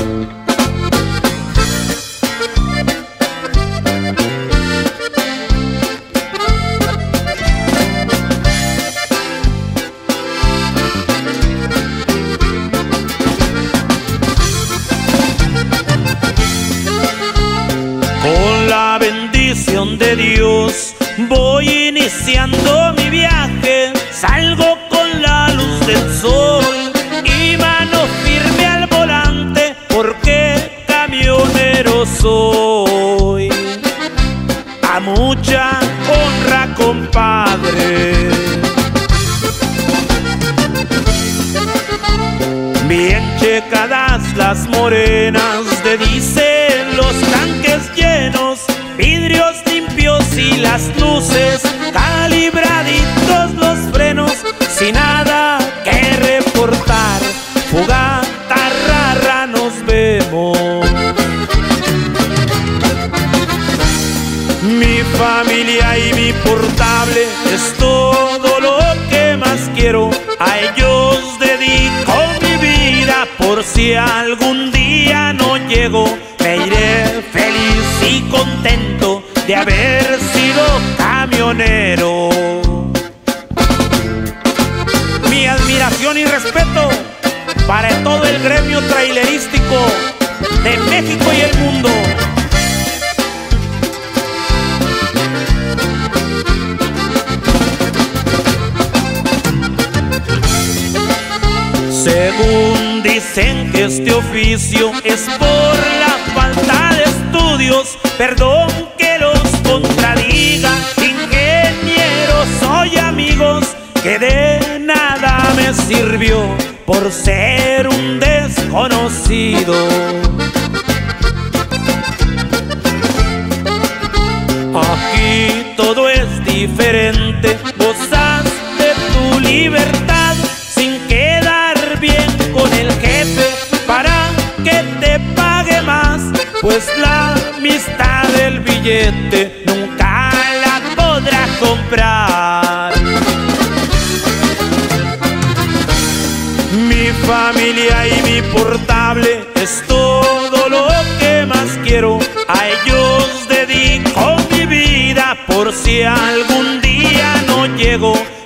Con la bendición de Dios voy iniciando mi viaje. Salgo con la luz del sol y mano firme al volante, porque camionero soy. A mucha honra, compadre. Bien checadas las morenas de diésel, los tanques llenos, vidrios limpios y las luces, calibraditos los frenos, sin nada que reportar. Fogata rara nos vemos. Mi familia y mi portable es todo lo que más quiero. A ellos dedico mi vida, por si algún día no llego, me iré feliz y contento de haber sido camionero. Mi admiración y respeto para todo el gremio trailerístico de México y el mundo. Según dicen que este oficio es por la falta de estudios, perdón que los contradiga, ingeniero soy, amigos, que de nada me sirvió por ser un desconocido. Aquí todo es diferente, gozas de tu libertad sin quedar bien con el jefe para que te pague más, pues la amistad del billete nunca la podrás comprar. Mi familia y mi portable es todo lo que más quiero. A ellos dedico mi vida, por si algún día no llego,